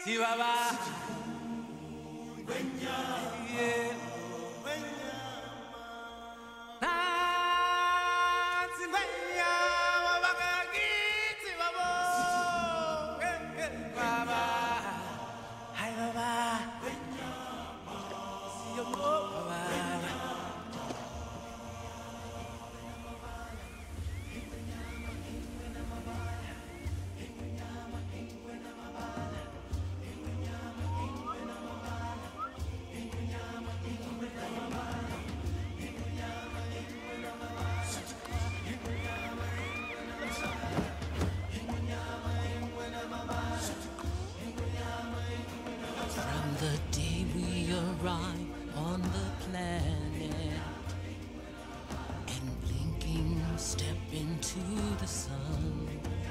From the day we arrive on the planet and blinking step into the sun,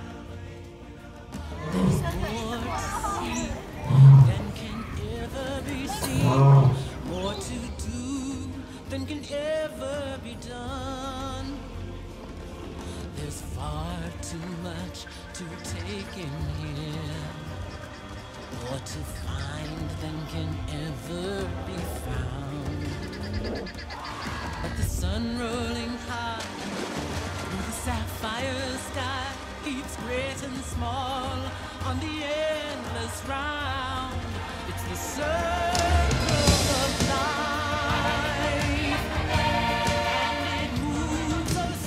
there's more to see than can ever be seen, more to do than can ever be done. There's far too much to take in here, more to find than can ever be found. But the sun rolling high through the sapphire sky keeps great and small on the endless round. It's the circle of life, and it moves us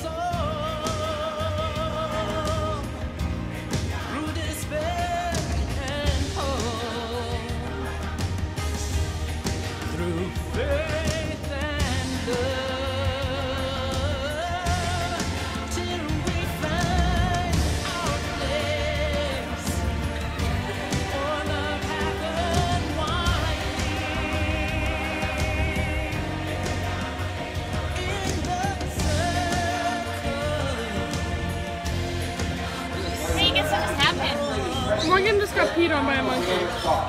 all through despair and hope, through faith and love, till we find our place on the path unwinding in the circle. Hey, guess what just happened? Morgan just got peed on by a monkey.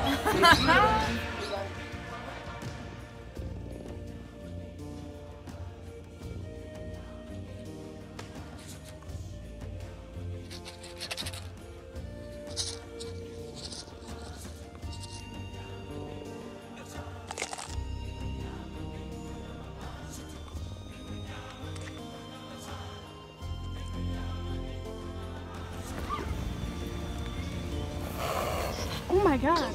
Oh my god.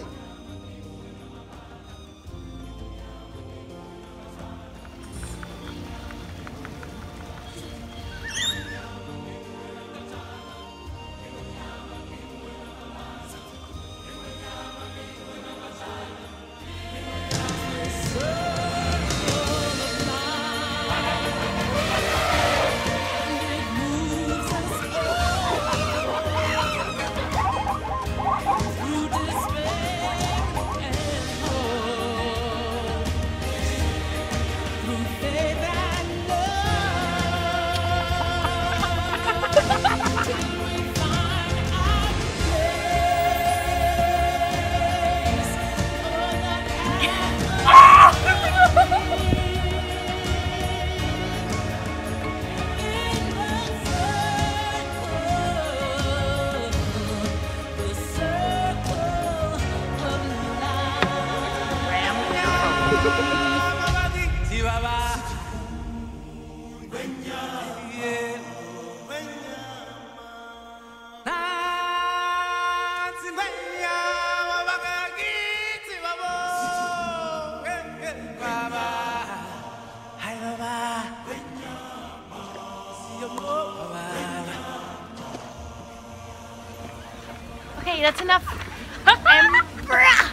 Okay, that's enough.